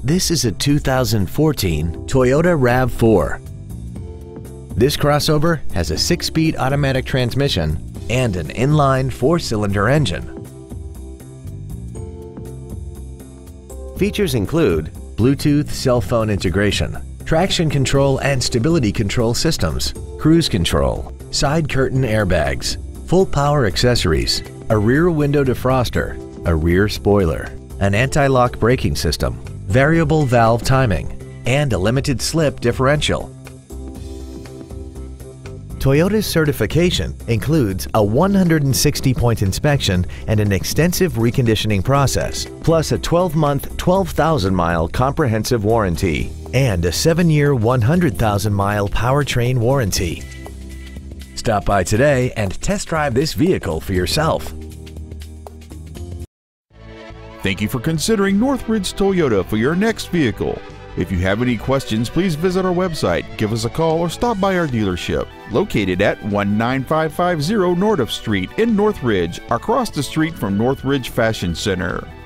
This is a 2014 Toyota RAV4. This crossover has a 6-speed automatic transmission and an inline 4-cylinder engine. Features include Bluetooth cell phone integration, traction control and stability control systems, cruise control, side curtain airbags, full power accessories, a rear window defroster, a rear spoiler, an anti-lock braking system, variable valve timing, and a limited slip differential. Toyota's certification includes a 160-point inspection and an extensive reconditioning process, plus a 12-month, 12,000-mile comprehensive warranty and a 7-year, 100,000-mile powertrain warranty. Stop by today and test drive this vehicle for yourself. Thank you for considering Northridge Toyota for your next vehicle. If you have any questions, please visit our website, give us a call, or stop by our dealership, located at 19550 Nordhoff Street in Northridge, across the street from Northridge Fashion Center.